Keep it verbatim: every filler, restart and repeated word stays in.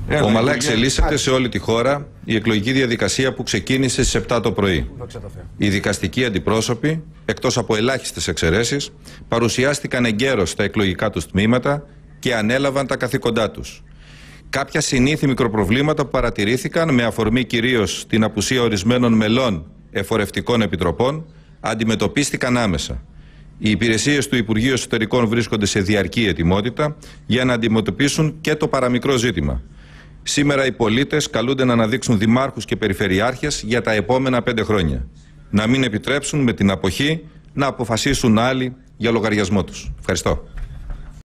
Ομαλά εξελίσσεται σε όλη τη χώρα η εκλογική διαδικασία που ξεκίνησε στις επτά το πρωί. Οι δικαστικοί αντιπρόσωποι, εκτός από ελάχιστες εξαιρέσεις, παρουσιάστηκαν εγκαίρως στα εκλογικά τους τμήματα και ανέλαβαν τα καθήκοντά τους. Κάποια συνήθη μικροπροβλήματα που παρατηρήθηκαν, με αφορμή κυρίως την απουσία ορισμένων μελών εφορευτικών επιτροπών, αντιμετωπίστηκαν άμεσα. Οι υπηρεσίες του Υπουργείου Εσωτερικών βρίσκονται σε διαρκή ετοιμότητα για να αντιμετωπίσουν και το παραμικρό ζήτημα. Σήμερα οι πολίτες καλούνται να αναδείξουν δημάρχους και περιφερειάρχες για τα επόμενα πέντε χρόνια. Να μην επιτρέψουν με την αποχή να αποφασίσουν άλλοι για λογαριασμό τους. Ευχαριστώ.